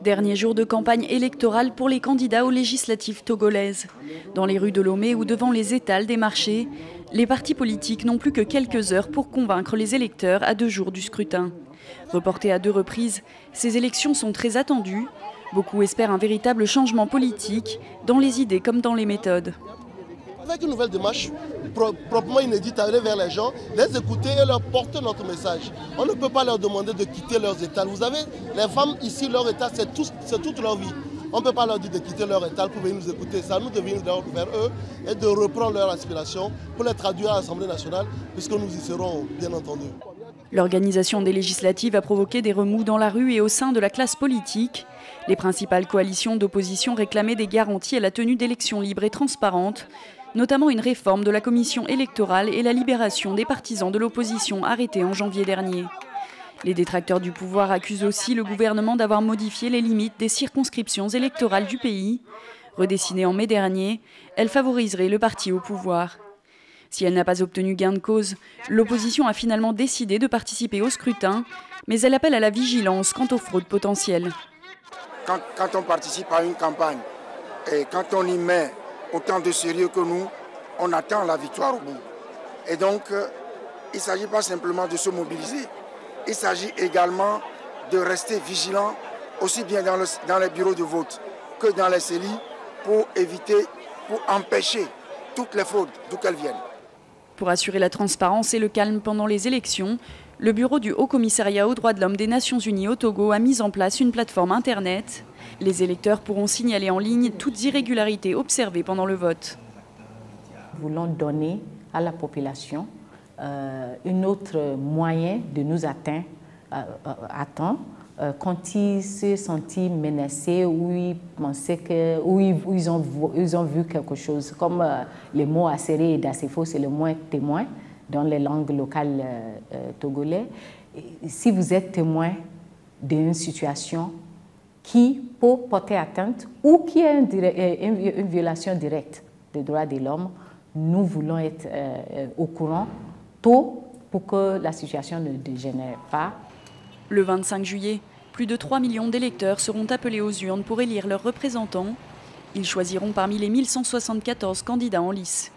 Dernier jour de campagne électorale pour les candidats aux législatives togolaises. Dans les rues de Lomé ou devant les étals des marchés, les partis politiques n'ont plus que quelques heures pour convaincre les électeurs à 2 jours du scrutin. Reportées à 2 reprises, ces élections sont très attendues. Beaucoup espèrent un véritable changement politique, dans les idées comme dans les méthodes. Avec une nouvelle démarche proprement inédite à aller vers les gens, les écouter et leur porter notre message. On ne peut pas leur demander de quitter leurs étals. Vous savez, les femmes ici, leur étal, c'est toute leur vie. On ne peut pas leur dire de quitter leur étal pour venir nous écouter. Ça nous devient vers eux et de reprendre leurs aspirations pour les traduire à l'Assemblée nationale, puisque nous y serons bien entendu. L'organisation des législatives a provoqué des remous dans la rue et au sein de la classe politique. Les principales coalitions d'opposition réclamaient des garanties à la tenue d'élections libres et transparentes, notamment une réforme de la commission électorale et la libération des partisans de l'opposition arrêtés en janvier dernier. Les détracteurs du pouvoir accusent aussi le gouvernement d'avoir modifié les limites des circonscriptions électorales du pays. Redessinées en mai dernier, elles favoriseraient le parti au pouvoir. Si elle n'a pas obtenu gain de cause, l'opposition a finalement décidé de participer au scrutin, mais elle appelle à la vigilance quant aux fraudes potentielles. Quand on participe à une campagne et quand on y met autant de sérieux que nous, on attend la victoire au bout. Et donc, il ne s'agit pas simplement de se mobiliser, il s'agit également de rester vigilant, aussi bien dans les bureaux de vote que dans les CELI, pour éviter, pour empêcher toutes les fraudes, d'où qu'elles viennent. Pour assurer la transparence et le calme pendant les élections, le bureau du Haut Commissariat aux droits de l'homme des Nations Unies au Togo a mis en place une plateforme Internet. Les électeurs pourront signaler en ligne toutes irrégularités observées pendant le vote. Nous voulons donner à la population un autre moyen de nous atteindre à temps quand ils se sentent menacés ou ils pensaient que, ou ils ont vu quelque chose. Comme les mots acéré et d'acéfo, c'est le mot témoin dans les langues locales togolais. Si vous êtes témoin d'une situation qui peut porter atteinte ou qui est une violation directe des droits de l'homme, nous voulons être au courant tôt pour que la situation ne dégénère pas. Le 25 juillet, plus de 3 millions d'électeurs seront appelés aux urnes pour élire leurs représentants. Ils choisiront parmi les 1174 candidats en lice.